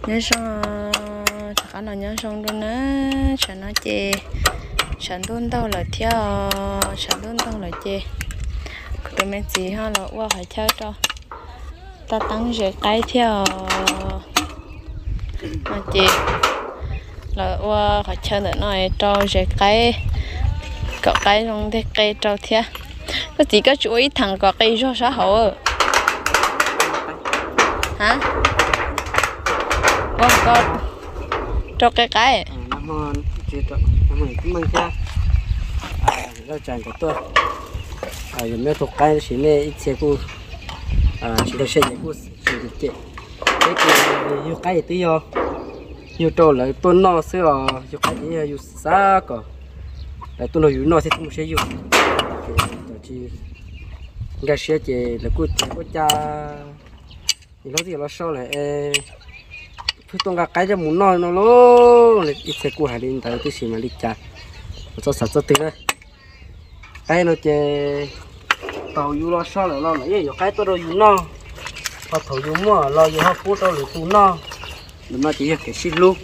nhớ xong chắc là nhớ xong rồi nữa chẳng nói chê chẳng đun đâu là theo chẳng đun đâu là chê tụi mình chỉ ha là qua phải theo cho ta tăng rễ cái theo mà chê là qua phải chơi nữa này cho rễ cái cọ cái trong thế cây cho theo có chỉ có chú ý thằng cọ cây cho xã hội hả con cho cái ngon chuyện đó mình cũng mang theo nó chàng của tôi giờ mấy thuộc cái chỉ lấy ít xe cu chỉ được xe cu chỉ được chạy cái yêu cái tí vô yêu trâu lại tôi no xưa yêu cái gì yêu xa cả lại tôi nói yêu no thì không sẽ yêu chỉ cái xe chỉ là cu cha thì nó gì nó sau lại phía trong cái cho muốn nói nó luôn ít xe cu hải đến tới tôi xí mà đi chả cho sạch cho tiền đấy cái nó chơi tàu du lo sau lại lo lại giờ cái tôi đâu du no họ thầu du mua lo du họ phú đâu được tu no nhưng mà chỉ cái xin luôn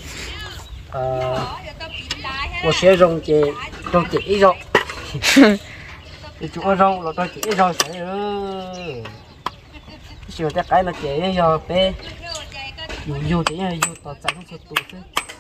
我学种这一种，你做种了种一种谁了？学在改了这要别有这样有到咱们说都是，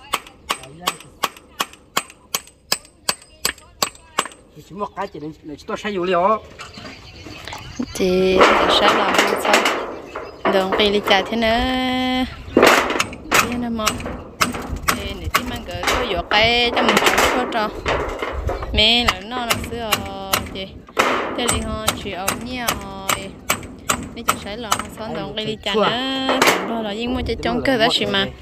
你什么改这你多晒有了？ chị sẽ làm sao đường cây đi chả thế nữa thế nào mà thì để tí mang cái có giọt cây cho mình cho cho mẹ là nó là xưa chị thế thì họ chỉ ở nhà rồi mấy chị sẽ làm xong đường cây đi chả nữa tầm đó là những mua cho trong cơ đó gì mà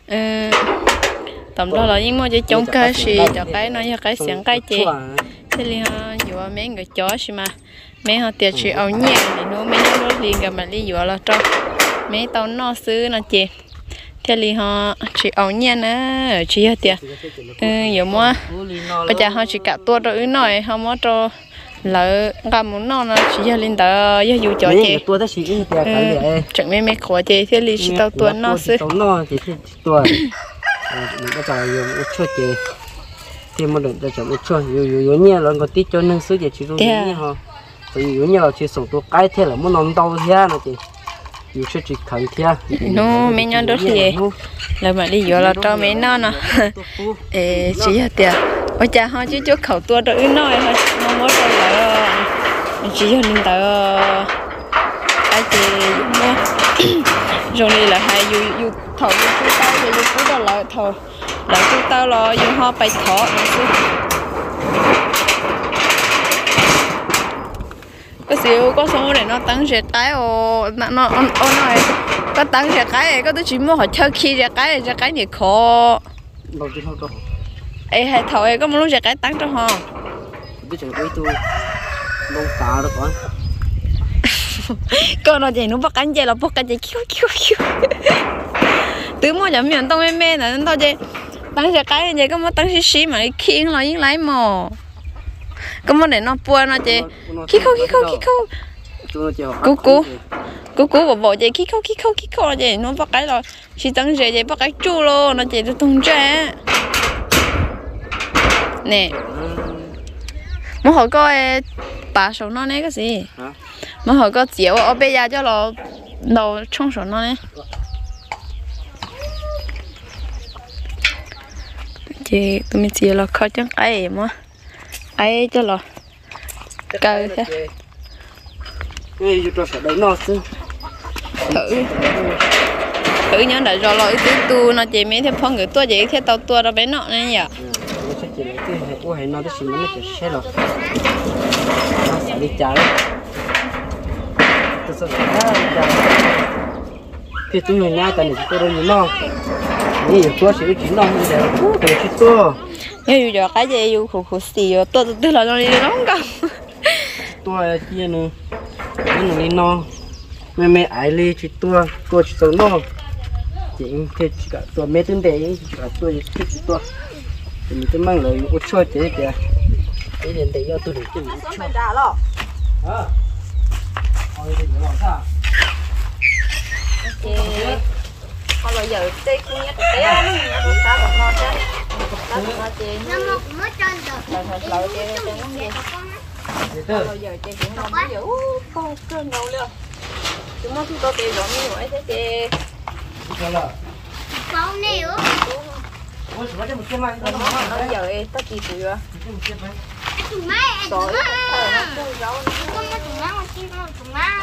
tầm đó là những mua cho trong cơ gì cho cái nó cho cái sáng cái chị thế thì họ vừa mấy người chó gì mà mấy họ tiệt chỉ ở nhà thì nó mấy nó liền gặp mà đi vừa là cho mấy tao nó xứ nó chị thế thì họ chỉ ở nhà nữa chỉ hết tiệt giờ mua bây giờ họ chỉ cả tua rồi nói họ mua cho lỡ gặp muốn nó chỉ lên tờ giờ dù cho chị chẳng mấy mấy khó chị thế thì chỉ tao tua nó xứ nó thì tua mình có phải dùng một chút chị thì một lần cho chồng một chútอยู่เนี่ยเราก็ติดจนนึงซื้อจะชิรู้เนี่ยฮะแต่อยู่เนี่ยเราชิส่งตัวใกล้เท่าไหร่มันนอนเตาเท่านะจีอยู่ช่วยจิขังเท่านู้ไม่ย้อนรถเลยแล้วมาดีอยู่เราเจ้าไม่นอนนะchỉ là tiền ôi cha họ chỉ cho khẩu tua rồi nói thôi nó mới rồi là chỉ cho nên tờ cái gì mua rồi này là hay dù thầu dù chú tao dù chú tao là thầu là chú tao là dù họ phải thọ có xíu có số để nó tăng sẽ cái nó nói có tăng sẽ cái này có tôi chỉ mua họ chơi khi sẽ cái gì khó ấy hay thầu ấy có một lúc sẽ cái tăng cho họ biết chẳng cái tôi đông cá đó con nó chỉ nó bắt cánh là bắt cánh kêu từ mua chấm miệng tao mê là nó tao chơi tăng sẽ cái này có một tăng xí mà khi nó những lái mò có một để nó buồn nó chơi khi khâu cú của bộ chơi khi khâu nó chơi nó bắt cái rồi chỉ tăng sẽ chơi bắt cái chu luôn nó chơi nó tung ra nè một hồi coi bà số nó này cái gì một hồi có chiếu ở bây giờ cho nó đầu trong số nó này chị tụi mình chỉ là khó chẳng cái mà ai cho nó cờ thế thử nhớ đợi rồi lo cái tu nó chỉ mấy thêm phong người tua vậy thế tao tua nó bé nọ này nhở đi chả thì tôi người nhà cần tôi đâu no đi tôi sẽ chuyển đâu bây giờ tôi chỉ tôi như giờ cái gì yêu khổ xì tôi là nó đi nóng cả tôi kia nữa nó đi no mẹ ai đi chỉ tôi chỉ tôi no chỉ thì cả tôi mấy tên đấy cả tôi chỉ tôi thì mình cứ mang lời út chua thế kìa cái điện đấy tôi để chừng út chua họ là giờ chơi cũng nhắc cái nó cá bọc nó chứ cá bọc nó chơi nó mới trên được là thật lâu chơi chơi nó gì bao giờ chơi cũng không có dữ con cơn đâu luôn chúng nó có tiền rồi như vậy thế chơi con nhiều nó giờ tao chỉ cười rồi tụi má rồi con nó tụi má tụi má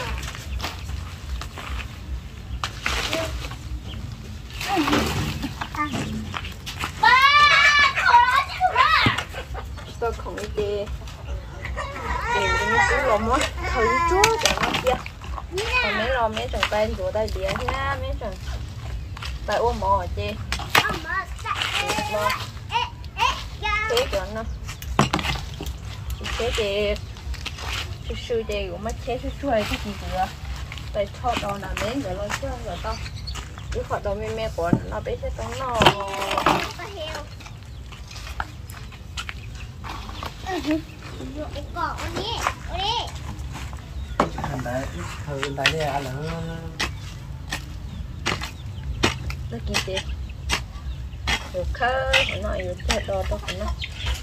tôi không đi chơi tiền cái cũng lồng á thời chúa chẳng nó kia còn mấy lo mấy thằng quen của tay địa nha mấy thằng tại ôm mò chơi thế kiểu nó thế thì sư chơi của mắt thế sư hay cái gì nữa tại cho đồ là mấy người lo chưa rồi tao cái hoạt động mẹ của nó bé sẽ tao nó Thằng đấy đi ăn là nó kỳ gì được khơi nó yêu chơi đồ tao cũng nó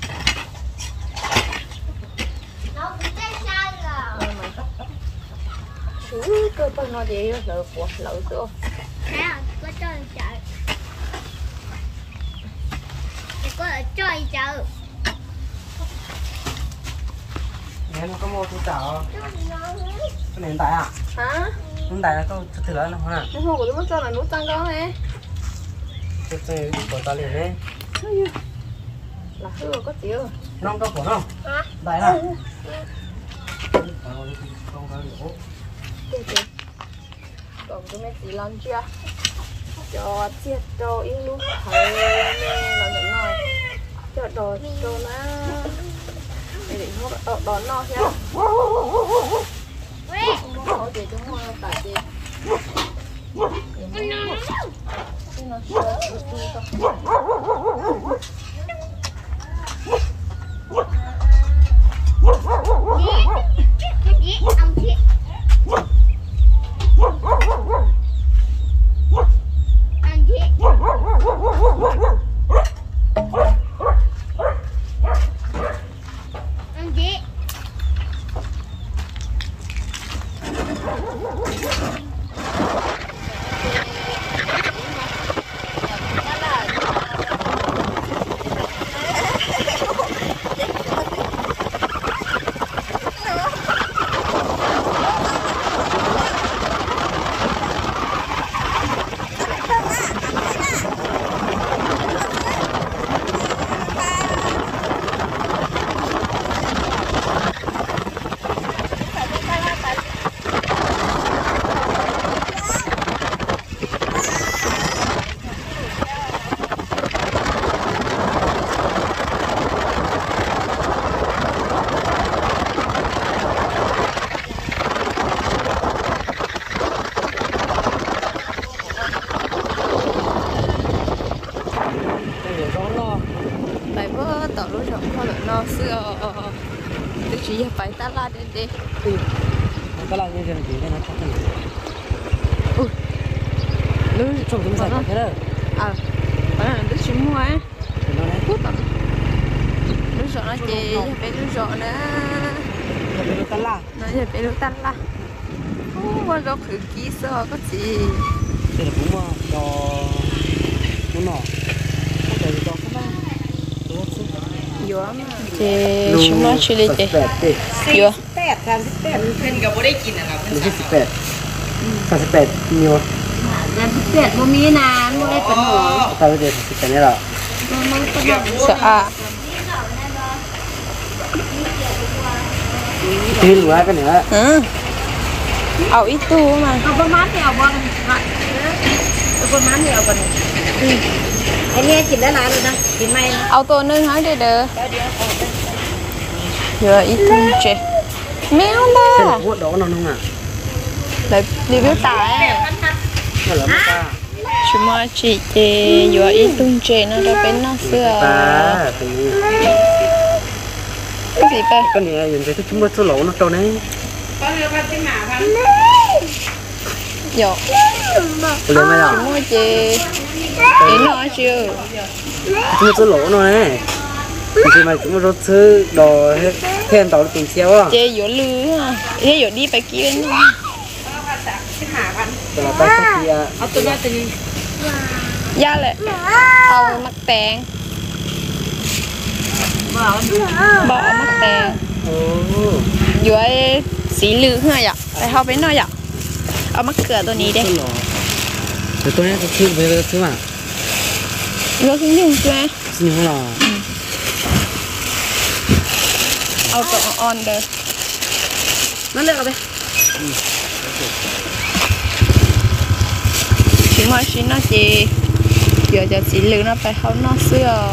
chú cơ quan nó đi lỡ của lỡ nữa có chơi chợ có ở chơi chợ nghe nó có mua thu tạo cái hiện tại à hả hiện tại là câu thử lớn không hả nó mua của tôi cho là nút tăng đó nè tôi của ta liền đấy là hư có tiêu non có của không hả đại là không có lỗ còn cái mấy gì làm chưa cho chết đồ yên luôn thầy là những nói cho đồ nó để định mua đón nó nha không có gì chúng mua tại gì nó sớm ông thiệt anh thiệt anh thiệt tại bữa tao lúc chọn con nó xưa tôi chỉ phải ta la đến đây cái là như thế này nó chắc chắn ui lúc trồng chúng sạch thế đó à phải là tôi chỉ mua á nó đấy cút tao lúc chọn nó chỉ phải lúc chọn nữa nó tan la nó chỉ phải lúc tan la quan trọng thử kỹ sơ có gì thì là cũng cho nó nọ không để cho cái đó vừa mà thì chúng nó chỉ lấy gì vừa 38nhiều 38บ่มีนานบ่ได้เป็นหอ tao bây giờ thì cái này là sợ à tin quá cái nữa ừ ao ít tu mà เอาประมาณนี้เอาบ่เอาประมาณนี้เอาบ่อันนี้กินได้หลายเลยนะกินไม่นะ ao tô nương hỏi đây được vừa ít tu chị méo cái la cuộn đó nó không à lại review tải nó là ta chúng mà chị vừa ít tu chị nó đã bên nó xưa ta cái gì vậy cái này nhìn thấy chúng mới số lỗ nó trâu đấy Dạ. Lấy mấy nào? Mua chị. Đến nó chưa? Mua số lỗ nó này. Thì mày cũng rút thứ đồ thêm tàu từng xéo à? Chị dỗ lư ha. Thế dỗ đi phải kia nữa. Đó là tay không kia. Dạ lệ. Mắc tèn. Bỏ mắc tèn. Dỗ xí lư ha dạ. Phải học với nó dạ. Mắc cửaตัวนี้đây. Rồi tôi này thứ về thứ mà. Nó thứ nhung chưa? Nhung là. Auto on đây. Nó lựa đây. Chỉ mà xin nó chị. Giờ cho chị lư nó phải học nó xưa.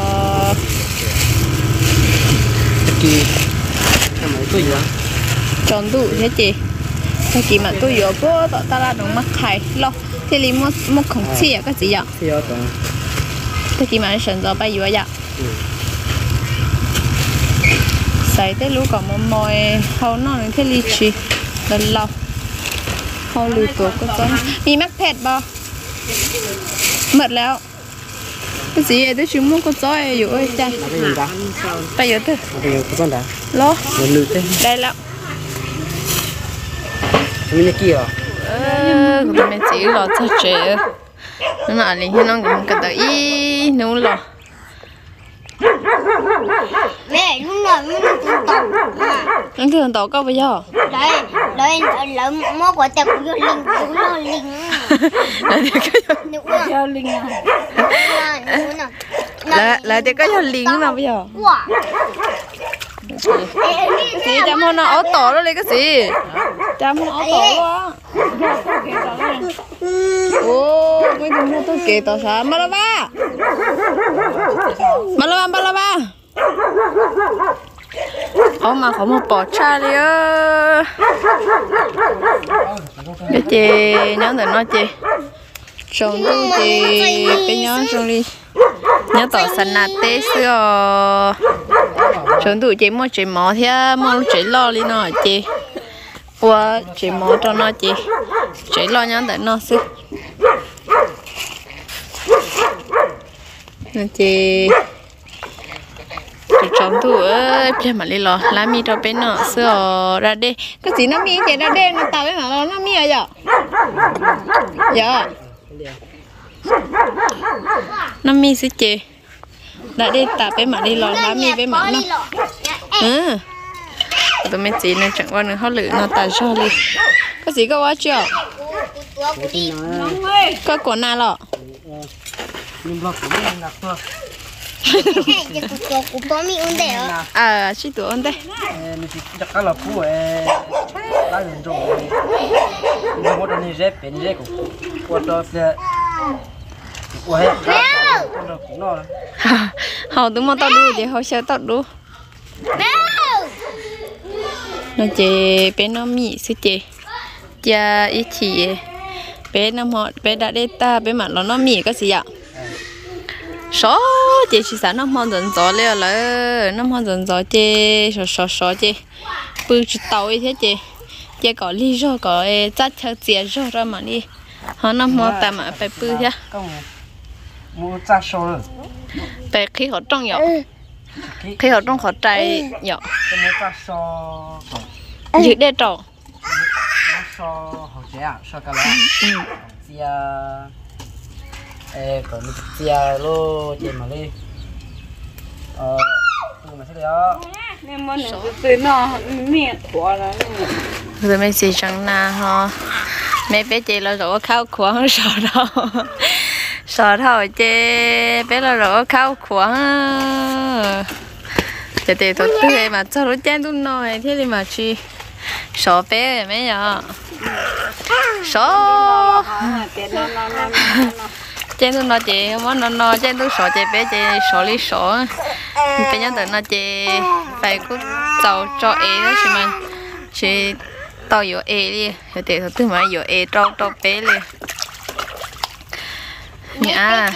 Chị. Cái máy tôi gì đó? Tròn tủ thế chị. Thế chị mà tôi vừa bố tỏ ta là đúng mắc khai lo. Thế li một khổng chi à cái gì ạ? Thì đó. Thế chị mà sẵn rồi bay vừa dạ. Xảy tới lúc còn một mồi hầu nó nên thế li chi lần lâu. Hầu lùi tổ có con. Mi mắc phẹt bao. Mậtแล้ว. Cái gì vậy? Tôi chỉ muốn có gió ấy dụ ơi cha. Là cái gì đó? Bây giờ tôi. Bây giờ có con đã. Lo. Lần lượt thế. Đây là. Mình kia à? Còn mình chỉ lo cho trẻ. Nó mà liền nó cũng cần tới ý nấu lo. Mẹ lúc nào mới được tàu. Nó thường tàu có bao giờ? Đây là mua quả tẹo của linh cũng lo linh. Cho linh à? Là thì có cho linh nào bây giờ? Gì chăm hôn nó áo tổ đó lấy cái gì? Chăm hôn áo tổ quá. Ô, mấy thằng mua tôi kể tao sao? Malaba. Mà có một bò cha đi ơ. Cái chị nhớ từ nó chị. Chồng tôi chị cái nhớ trong đi. Nhớ tỏ sẵn nát tê xưa. Chồng tôi chị mua chị mò thế mua chị lo đi nó chị. Ủa chị mò cho nó chị. Chị lo nhớ từ nó xưa. Chị chồng tôi ơi bây mà đi lo lá mi cho bên nó xưa ra đây cái gì nó mi chị ra đây nó tao với mà nó mi à giờ dạ nó mi xí chị đã đi tao với mà đi lo lá mi với mà nó tụi mình chỉ nên chẳng qua nữa họ lựa nó tại sao đi cái gì có quá chưa có cuốn nào lọ Cũng có mi ổn đấy ạ. À, chỉ tuổi ổn đấy. Mình chỉ chắc là phù đã dùng rồi. Mình một này dép, bên dép cũng qua đó sẽ qua hết. Nó. Họ đúng mà tao đu thì họ sẽ tao đu. Nó chị bên nó mì xí chị, cha ít chị bên nó họ bên đã đi ta bên mà nó mì cái gì ạ? Số chị chỉ sản nó mòn dần gió lên là nó mòn dần gió chị số chị bự chỉ tàu ấy thế chị có ly rồi có chát theo tiền rồi ra mà đi họ nó mòn ta mà phải bự thế mua chát số rồi phải khi họ trong nhở khi họ trong họ trái nhở mua chát số dự để trồng số họ chế à số cái là còn một tia lô trên mà đi mà thế đó nên mà nó từ nó miệng quá rồi rồi mấy gì chẳng na ho mấy bé chị là rồi khao khoáng sợ đâu chị bé là rồi khao khoáng chị để tôi tư mà cho nó chen tôi nói thế thì mà chị sợ bé mấy nhở sợ trên tôi nói chị không muốn nó trên tôi sợ chị bé chị sợ lý sợ bây giờ tụi nó chị phải cứ giàu cho e đó chị mà chị tao有 e đi rồi để tôi mà有 e cho bé đi nha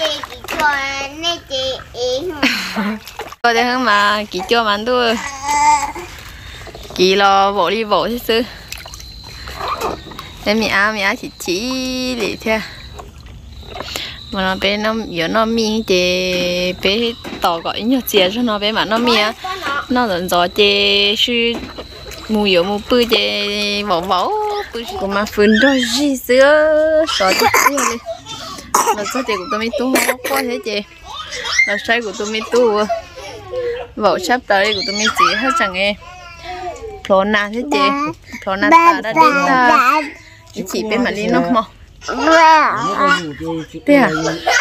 có thể hơn mà chị cho mà tôi chị lo bộ đi bộ thế sư để mi áo chỉ lì thế mà nó bé nó giờ nó mi thì bé tỏ gọi nhiều chia cho nó bé mà nó mi á nó dần dò thì sư mù yếu mù bự thì vỏ bự của mà phun đôi gì sữa sọ chút xíu đi nó sao thì của tôi mi tu không có thế chị nó sai của tôi mi tu vỏ sắp tới của tôi mi chỉ hết chẳng nghe phô na thế chị phô na ta đã đến ta chỉ bên mà đi nó mò thế à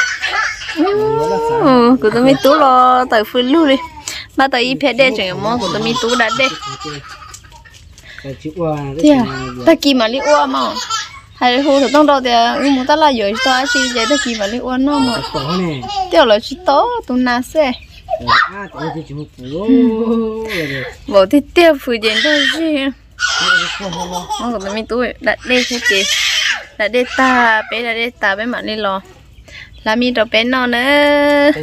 của tôi mi tú lo tới phun luôn đi mà tới ít phê đê chẳng mò của tôi mi tú đã đê thế à ta kì mà đi qua mà hay hồ tông đầu thì muốn ta là rồi to chỉ vậy ta kì mà đi qua nó mà tiêu là chỉ to tụi na xe bộ thì tiêu phụ diện thôi chứ mà của tôi mi tú đã đê thế chị đã đê ta bé mà đi lo là mi cho bé nó nữa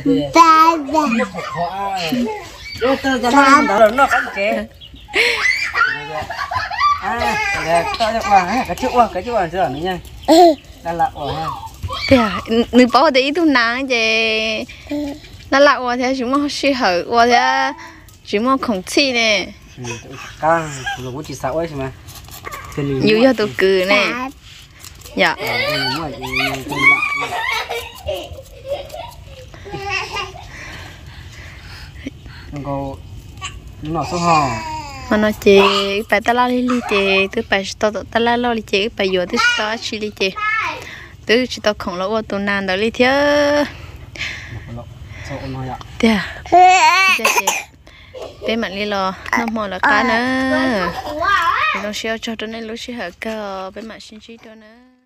cái chữ chưa nữa nha là lạ ha thế à nữ bảo để ý tu nắng vậy là lạ quá thế chúng nó suy hở quá thế chúng nó không chi nè càng rồi cũng chỉ sợ ấy mà nhiều cho tụi cười nè dạ có nó số hò mà nó chỉ phải ta la li chỉ từ phải ta la lo li chỉ phải vô từ ta chỉ li chỉ từ chỉ ta không lo tụi nan đó li thế thế à bé mà li lo nó mò là cá nữa nó xeo cho nên lúc xí hở cơ bé mà xin xí cho nữa